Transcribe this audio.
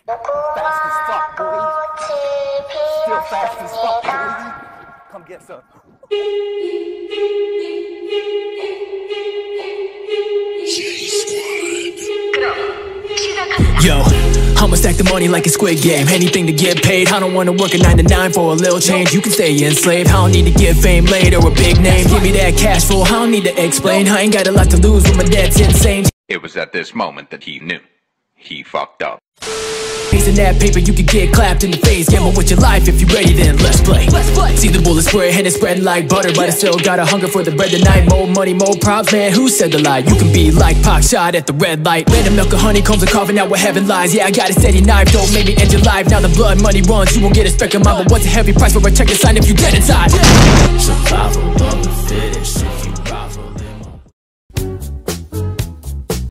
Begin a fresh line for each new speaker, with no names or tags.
Fast as fuck, boy. Still fast as fuck, boy. Come get some.
Yo, I'ma stack the money like a Squid Game. Anything to get paid. I don't wanna work a 9 to 9 for a little change. You can stay enslaved. I don't need to get fame later or a big name. Give me that cash flow, I don't need to explain. I ain't got a lot to lose when my dad's insane.
It was at this moment that he knew. He fucked up.
Facing that paper, you can get clapped in the face. Gamble with your life, if you ready, then let's play. See the bullet spray and it's spreading like butter, but I still got a hunger for the bread tonight. More money, more props, man, who said the lie? You can be like Pac shot at the red light. Random milk of honeycombs and carving out where heaven lies. Yeah, I got a steady knife, don't make me end your life. Now the blood money runs, you won't get a speck of mine. But what's a heavy price for a check to sign if you dead inside? Survival of the fittest, if you rival.